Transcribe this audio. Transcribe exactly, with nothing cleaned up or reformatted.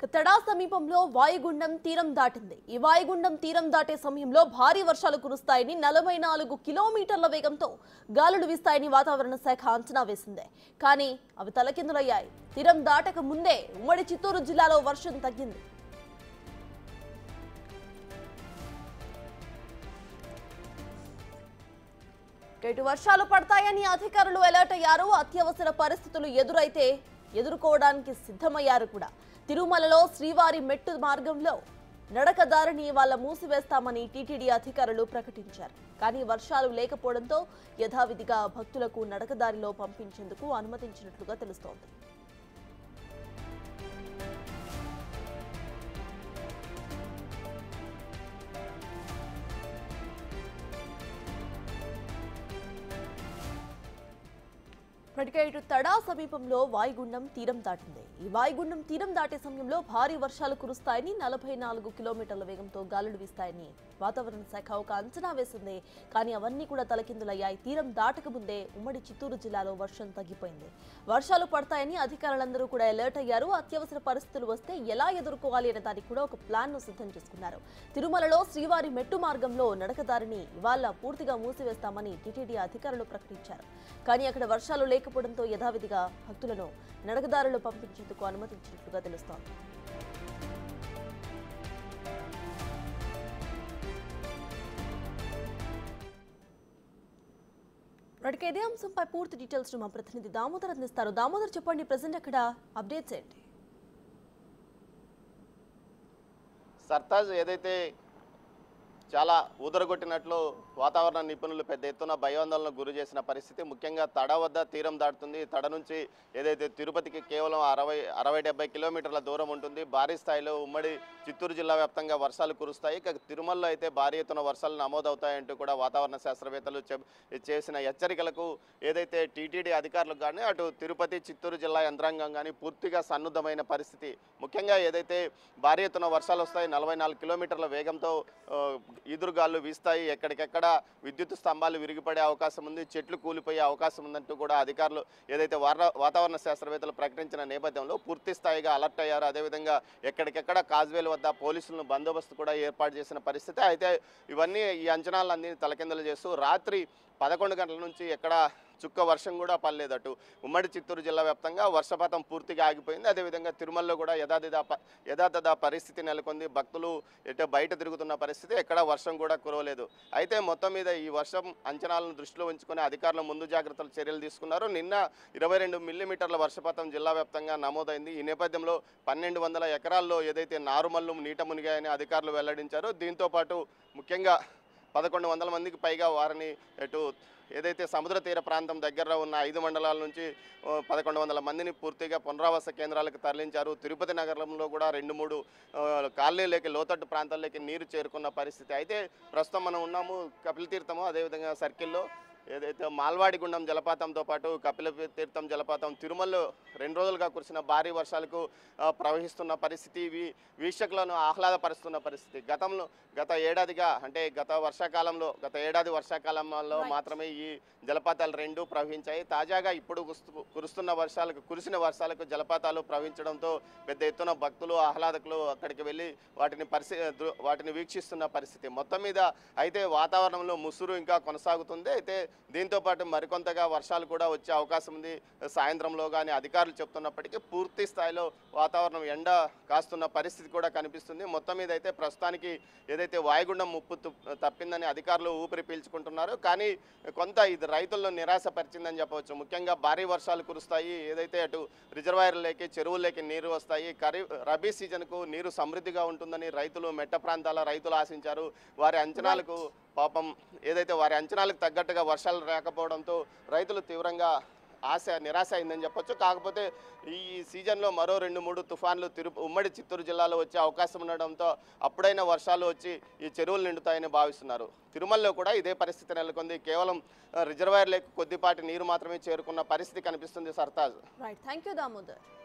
తడా సమీపంలో వాయుగుండం తీరం దాటింది. ఈ వాయుగుండం తీరం దాటే సమయంలో భారీ వర్షాలు కురుస్తాయని నలభై నాలుగు కిలోమీటర్ల వేగంతో గాలులు వీస్తాయని వాతావరణ శాఖ అంచనా వేసింది. కానీ అవి తలకిందులయ్యాయి. తీరం దాటక ముందే ఉమ్మడి చిత్తూరు జిల్లాలో వర్షం తగ్గింది. ఇటు వర్షాలు పడతాయని అధికారులు అలర్ట్ అయ్యారు. అత్యవసర పరిస్థితులు ఎదురైతే ఎదుర్కోవడానికి సిద్ధమయ్యారు కూడా. తిరుమలలో శ్రీవారి మెట్టు మార్గంలో నడకదారిని వాళ్ళ మూసివేస్తామని టీటీడీ అధికారులు ప్రకటించారు. కానీ వర్షాలు లేకపోవడంతో యథావిధిగా భక్తులకు నడకదారిలో పంపించేందుకు అనుమతించినట్లుగా తెలుస్తోంది. ఇటు తడా సమీపంలో వాయుగుండం తీరం దాటింది. ఈ వాయుగుండం తీరం దాటే సమయంలో భారీ వర్షాలు కురుస్తాయని నలభై నాలుగు కిలోమీటర్ల వేగంతో గాలులు వీస్తాయని వాతావరణ శాఖ ఒక అంచనా వేసింది. కానీ అవన్నీ కూడా తలకిందులయ్యాయి. తీరం దాటక ముందే ఉమ్మడి చిత్తూరు జిల్లాలో వర్షం తగ్గిపోయింది. వర్షాలు పడతాయని అధికారులందరూ కూడా అలర్ట్ అయ్యారు. అత్యవసర పరిస్థితులు వస్తే ఎలా ఎదుర్కోవాలి అనే దానికి కూడా ఒక ప్లాన్ ను సిద్ధం చేసుకున్నారు. తిరుమలలో శ్రీవారి మెట్టు మార్గంలో నడకదారిని ఇవాళ పూర్తిగా మూసివేస్తామని టీటీడీ అధికారులు ప్రకటించారు. కానీ అక్కడ వర్షాలు లేకపోవడంతో యథావిధిగా భక్తులను నడకదారులు పంపించేందుకు అనుమతించినట్లుగా తెలుస్తోంది. ఇప్పటికే ఇదే అంశంపై పూర్తి డీటెయిల్స్ మా ప్రతినిధి దామోదర్ అందిస్తారు. దామోదర్, చెప్పండి, ప్రెసెంట్ అక్కడ అప్డేట్స్ ఏంటి? సర్తాజ్ ఏదైతే చాలా ఊదరగొట్టినట్లు వాతావరణ నిపుణులు పెద్ద ఎత్తున భయాందోళనకు గురి చేసిన పరిస్థితి. ముఖ్యంగా తడ వద్ద తీరం దాటుతుంది. తడ నుంచి ఏదైతే తిరుపతికి కేవలం అరవై అరవై డెబ్బై కిలోమీటర్ల దూరం ఉంటుంది. భారీ స్థాయిలో ఉమ్మడి చిత్తూరు జిల్లా వ్యాప్తంగా వర్షాలు కురుస్తాయి. ఇక తిరుమలలో అయితే భారీ ఎత్తున వర్షాలు నమోదవుతాయంటూ కూడా వాతావరణ శాస్త్రవేత్తలు చేసిన హెచ్చరికలకు ఏదైతే టీటీడీ అధికారులకు కానీ అటు తిరుపతి చిత్తూరు జిల్లా యంత్రాంగం కానీ పూర్తిగా సన్నుద్ధమైన పరిస్థితి. ముఖ్యంగా ఏదైతే భారీ ఎత్తున వర్షాలు వస్తాయి, నలభై నాలుగు కిలోమీటర్ల వేగంతో ఈదురుగాలు వీస్తాయి. ఎక్కడికెక్కడ విద్యుత్ స్తంభాలు విరిగిపడే అవకాశం ఉంది, చెట్లు కూలిపోయే అవకాశం ఉందంటూ కూడా అధికారులు ఏదైతే వాతావరణ శాస్త్రవేత్తలు ప్రకటించిన నేపథ్యంలో పూర్తి స్థాయిగా అలర్ట్ అయ్యారు. అదేవిధంగా ఎక్కడికెక్కడ కాజ్వేల వద్ద పోలీసులను బందోబస్తు కూడా ఏర్పాటు చేసిన పరిస్థితి. అయితే ఇవన్నీ ఈ అంచనాలన్నీ తలకిందులు చేస్తూ రాత్రి పదకొండు గంటల నుంచి ఎక్కడ చుక్క వర్షం కూడా పడలేదటు ఉమ్మడి చిత్తూరు జిల్లా వ్యాప్తంగా వర్షపాతం పూర్తిగా ఆగిపోయింది. అదేవిధంగా తిరుమలలో కూడా యథాతథ యథాతథ పరిస్థితి నెలకొంది. భక్తులు ఎటో బయట తిరుగుతున్న పరిస్థితి, ఎక్కడ వర్షం కూడా కురవలేదు. అయితే మొత్తం మీద ఈ వర్షం అంచనాలను దృష్టిలో ఉంచుకుని అధికారులు ముందు జాగ్రత్తలు చర్యలు తీసుకున్నారు. నిన్న ఇరవై రెండు మిల్లీమీటర్ల వర్షపాతం జిల్లా వ్యాప్తంగా నమోదైంది. ఈ నేపథ్యంలో పన్నెండు వందల ఎకరాల్లో ఏదైతే నారుమల్లు నీట మునిగాయని అధికారులు వెల్లడించారు. దీంతోపాటు ముఖ్యంగా పదకొండు వందల మందికి పైగా వారిని ఎటు ఏదైతే సముద్ర తీర ప్రాంతం దగ్గర ఉన్న ఐదు మండలాల నుంచి పదకొండు వందల మందిని పూర్తిగా పునరావాస కేంద్రాలకు తరలించారు. తిరుపతి నగరంలో కూడా రెండు మూడు కాలనీలోకి లోతట్టు ప్రాంతాల్లోకి నీరు చేరుకున్న పరిస్థితి. అయితే ప్రస్తుతం మనం ఉన్నాము కపిల తీర్థము, అదేవిధంగా సర్కిల్లో ఏదైతే మాల్వాడిగుండం జలపాతంతో పాటు కపిల తీర్థం జలపాతం తిరుమలలో రెండు రోజులుగా కురిసిన భారీ వర్షాలకు ప్రవహిస్తున్న పరిస్థితి, వీక్షకులను ఆహ్లాదపరుస్తున్న పరిస్థితి. గతంలో గత ఏడాదిగా అంటే గత వర్షాకాలంలో గత ఏడాది వర్షాకాలంలో మాత్రమే ఈ జలపాతాలు రెండు ప్రవహించాయి. తాజాగా ఇప్పుడు కురుస్తున్న వర్షాలకు కురిసిన వర్షాలకు జలపాతాలు ప్రవహించడంతో పెద్ద ఎత్తున భక్తులు ఆహ్లాదకులు అక్కడికి వెళ్ళి వాటిని పరిశీ వాటిని వీక్షిస్తున్న పరిస్థితి. మొత్తం మీద అయితే వాతావరణంలో ముసురు ఇంకా కొనసాగుతుంది. అయితే దీంతో పాటు మరికొంతగా వర్షాలు కూడా వచ్చే అవకాశం ఉంది సాయంత్రంలో కానీ అధికారులు చెప్తున్నప్పటికీ పూర్తి స్థాయిలో వాతావరణం ఎండ కాస్తున్న పరిస్థితి కూడా కనిపిస్తుంది. మొత్తం మీద అయితే ప్రస్తుతానికి ఏదైతే వాయుగుండం ముప్పు తప్పిందని అధికారులు ఊపిరి పీల్చుకుంటున్నారు. కానీ కొంత ఇది రైతుల్లో నిరాశపరిచిందని చెప్పవచ్చు. ముఖ్యంగా భారీ వర్షాలు కురుస్తాయి, ఏదైతే అటు రిజర్వాయర్లకి చెరువుల్లోకి నీరు వస్తాయి, ఖరీఫ్ రబీ సీజన్కు నీరు సమృద్ధిగా ఉంటుందని రైతులు మెట్ట ప్రాంతాల రైతులు ఆశించారు. వారి అంచనాలకు పాపం ఏదైతే వారి అంచనాలకు తగ్గట్టుగా వర్షాలు రాకపోవడంతో రైతులు తీవ్రంగా ఆశ నిరాశ అయిందని చెప్పొచ్చు. కాకపోతే ఈ సీజన్లో మరో రెండు మూడు తుఫాన్లు తిరు ఉమ్మడి చిత్తూరు జిల్లాలో వచ్చే అవకాశం ఉండడంతో అప్పుడైనా వర్షాలు వచ్చి ఈ చెరువులు నిండుతాయని భావిస్తున్నారు. తిరుమలలో కూడా ఇదే పరిస్థితి నెలకొంది. కేవలం రిజర్వాయర్లకు కొద్దిపాటి నీరు మాత్రమే చేరుకున్న పరిస్థితి కనిపిస్తుంది. Sartaj. Right, thank you Damodar.